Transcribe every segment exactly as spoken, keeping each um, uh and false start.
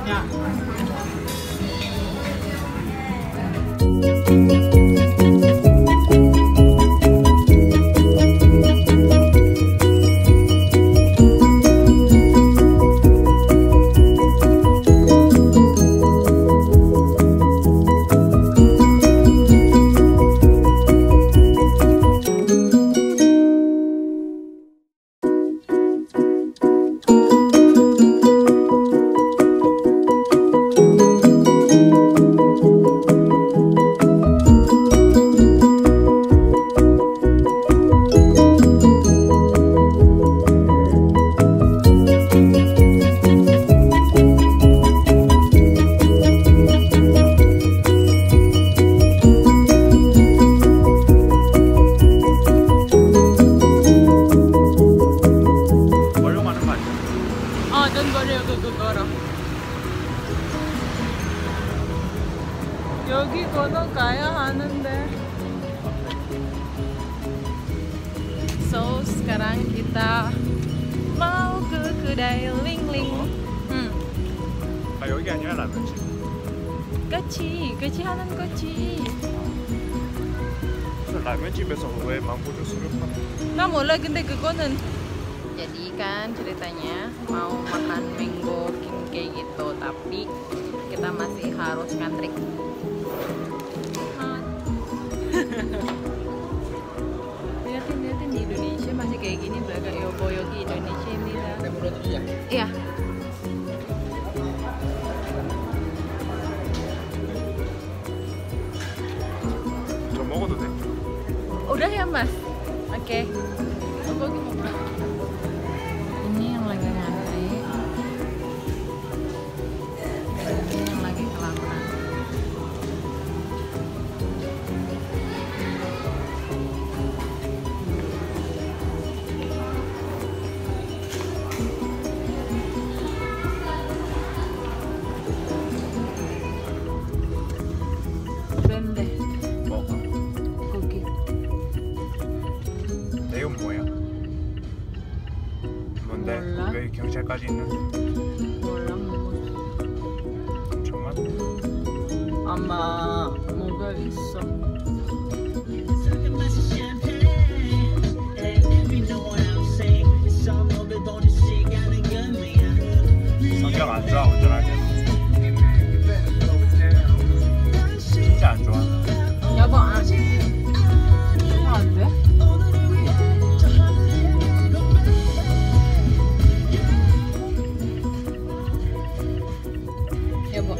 여기 건너가야 하는데. So sekarang kita mau ke kedai Ling-Ling. Hmm. 아 여기 아니라 라면집. 그치, 그치 하는 거지. 라면집에서 왜 망고 주스를 파는? Nah mulai 근데 그거는. Jadi kan ceritanya mau makan mango king kayak gitu, tapi kita masih harus ngantri. lihatin lihatin di Indonesia masih kayak gini belakang Yoboyogi Indonesia ini lah. Iya. 저 먹어도 돼? Udah ya mas? Oke. Okay. Ini yang lagi ngantri. Ini yang lagi kelaparan. Bende. 뭐가? 고기. 내용 뭐야? 뭔데? 몰라. 왜 경찰까지 있는데? 몰라 뭐. 정말? 아마 뭐가 있어. 성격 안 좋아 운전할 때. 진짜 안 좋아. 여보 안. 여보 안 돼? 여보.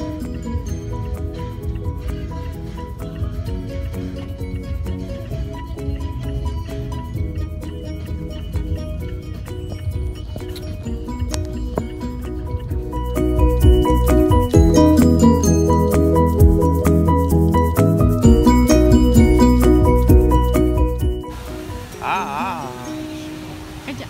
아, 아. 가자.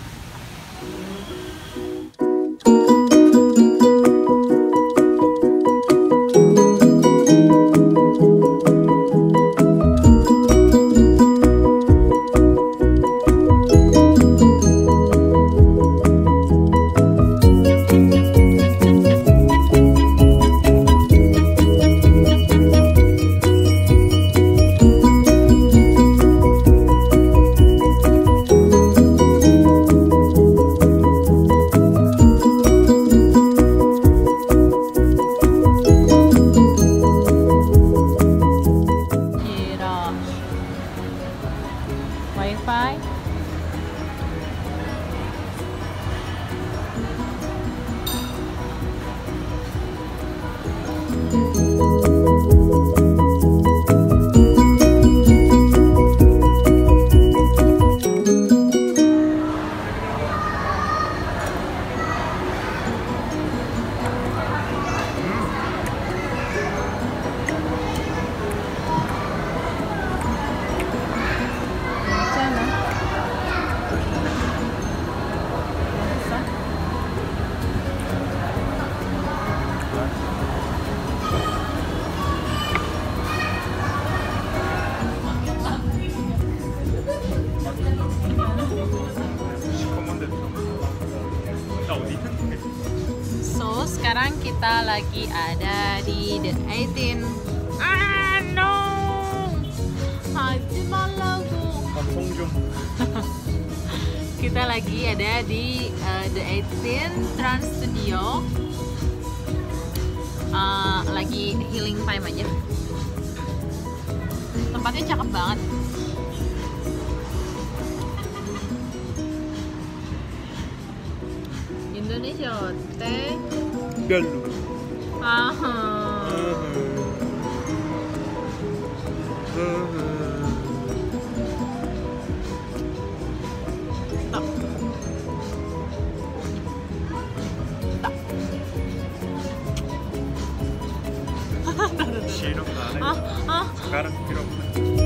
sekarang kita lagi ada di The eighteen. Ah no, haji malagu. 방송 좀. Kita lagi ada di uh, The eighteen Trans Studio. Uh, lagi healing time aja. Tempatnya cakep banget. Indonesia teh 별로. aha. Stop. Stop. 싫어 나는. Ah, ah. 숟가락 필요 없어.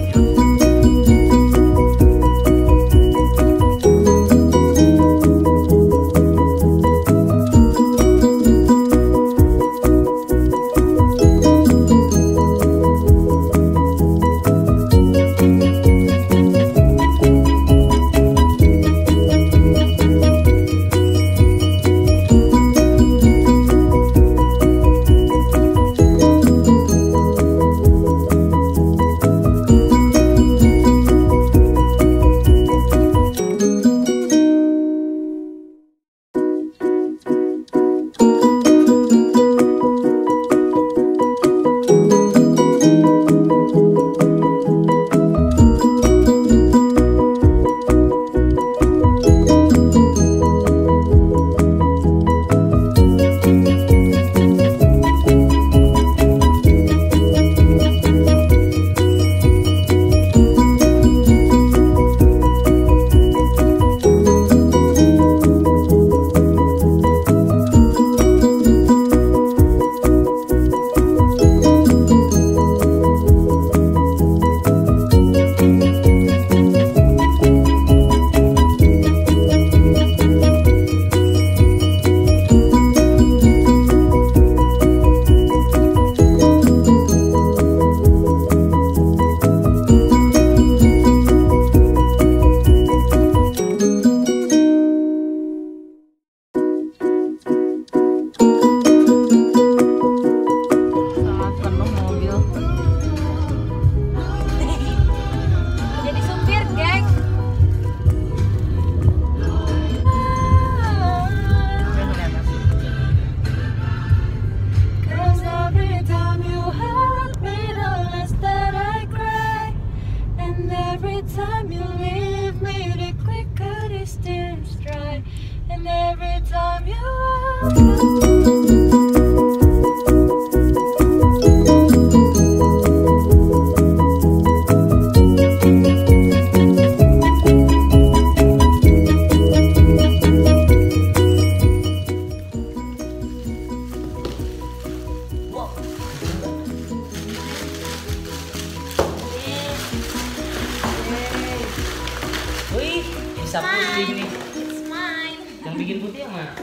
Bisa putih nih. It's mine. Yang bikin putih yang mana?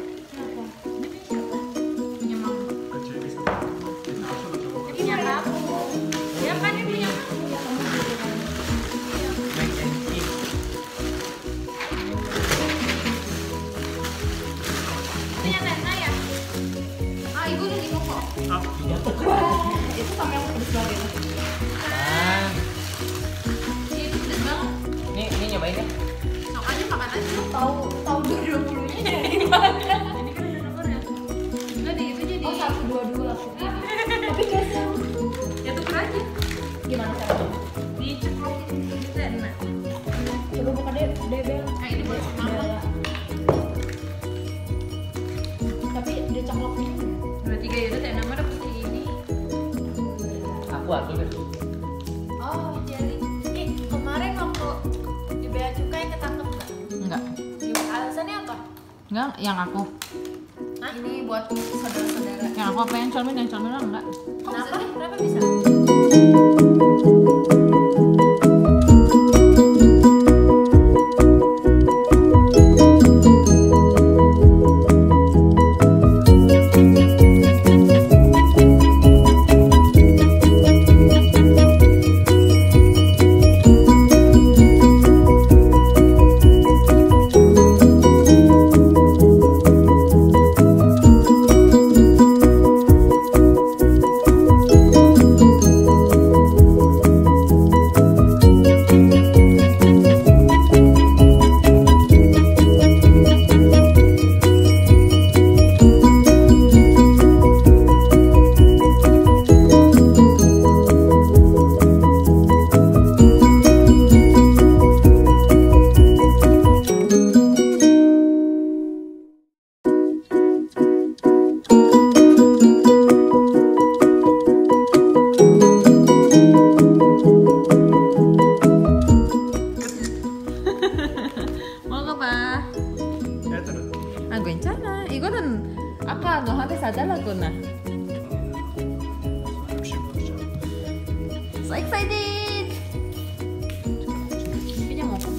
Punya kamu. Ya kan ini punya kamu. Mac and cheese. Punya Rena ya? Ah, ibu udah di koko. Itu sampai yang pedes banget. Ah, Itu pedes banget. ini ini nyobain ya. Sok aja makan aja. Tahu tahu dua dua puluhnya dari mana? Ini kan ada nomornya. Enggak deh, itu jadi. Oh, satu dua dua. Tapi gasnya ya tuker aja. Gimana caranya? Diceplokin gitu ya, Rena. Coba buka deh, Bebel. Ah, ini buat mama. Tapi dia ceploknya. Dua tiga ya udah, teh nama dapet ini. Aku aku deh. Oh, jadi eh, kemarin waktu di Bea Cukai ketangkep nggak? Enggak. Alasannya apa? Enggak, yang aku. Nah, ini buat saudara-saudara. Yang aku apa yang Colmin, yang Colmin enggak. Kenapa? Kenapa bisa? 괜찮아. 이거는 아까 너한테 사달라구나. So excited. 그냥 먹어.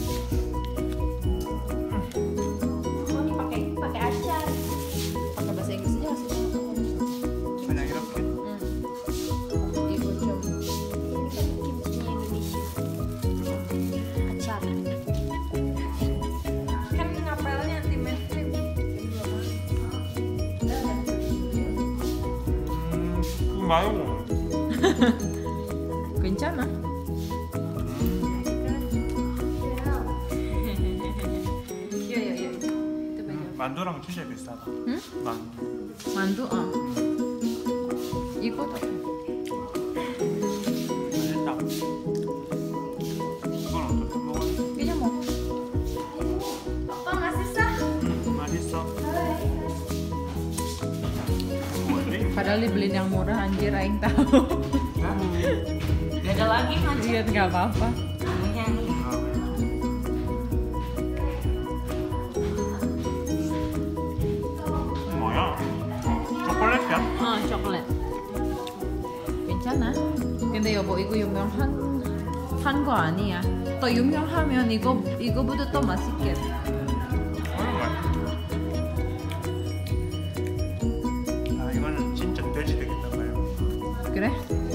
Oh, ini pakai pakai acar. Pakai bahasa Inggris aja sih. 그냥 이렇게. Ibu 좀 Ini kan kimchinya Indonesia. Acar. Kan ngapelnya anti mainstream. 음, 마요. 괜찮아. Iya iya iya. Itu banyak. 만두랑 진짜 비싸다. 응? 만두. 만두 어. 이거도. 맛있다. 이건 어떻게 먹어요? 그냥 먹어. Papa masih sah? 음, 맛있어. 뭐지? Padahal dibeliin yang murah anjir aing tahu. Gak ada lagi macam. Lihat nggak apa-apa. 뭐야? 초콜릿이야? 어, 초콜릿. 괜찮아. 근데 여보 이거 유명한 한 거 아니야. 또 유명하면 이거 이거보다 더 맛있겠다. 아 이거는 진짜 돼지 되겠다 봐요. 그래?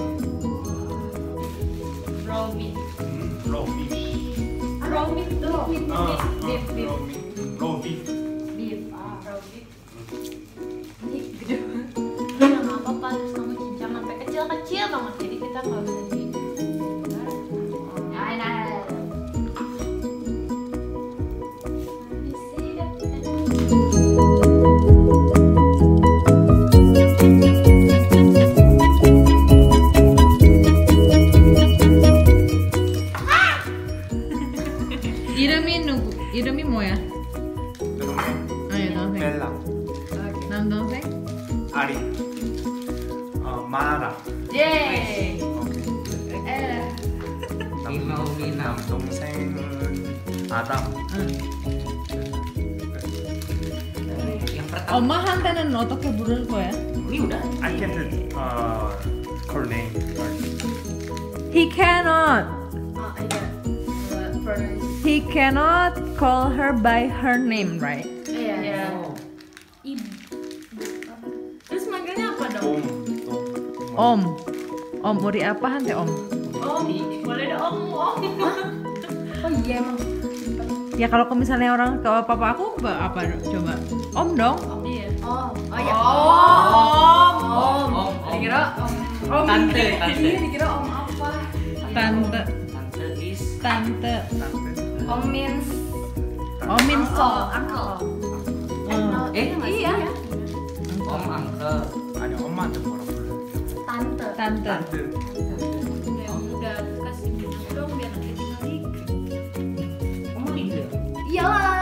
Raw meat. 음, 로우 비프. Raw meat tuh. 어, 어, Beef beef. 로우 비프. 로우 비프. Beef. Ah, raw beef. Ini gede banget. Ya nggak apa-apa, terus kamu cincang sampai kecil-kecil banget. Jadi kita nggak usah di. Nah, nah, nah. Isi deh. 이름이 누구? 이름이 뭐야? 아니 동생. 벨라. 남동생? 아리. 어 마라. Yeay. 오케이. Eh. Minau minam. 동생은 아담. 응. Yang pertama. 엄마한테는 어떻게 부를 거야? Ini udah. I can't uh, call name. He cannot. Oh, iya. Uh, pronunciation. He cannot call her by her name, right? Iya. Iya. Oh. Ibu. Terus manggilnya apa dong? 돔. 돔. Om. Om Uri apa hante Om? Om. Boleh dong om. Om. Oh iya emang. Ya kalau ke misalnya orang ke papa aku ba- apa coba? Om dong. Om. Iya. Oh. Oh ya. Oh. Om. Om. Om. Dikira om. Om. Tante, Iya, tante. dikira om apa? Tante. Tante is. Tante. tante. Om means Om means uncle. Uncle. Oh. Eh, Iya. Om uncle. 아니 엄마한테 뭐라 불러? Tante. Tante. tante. Udah, udah kasih bilang dong biar nanti tinggal dikit. Kamu Linda. Iyalah.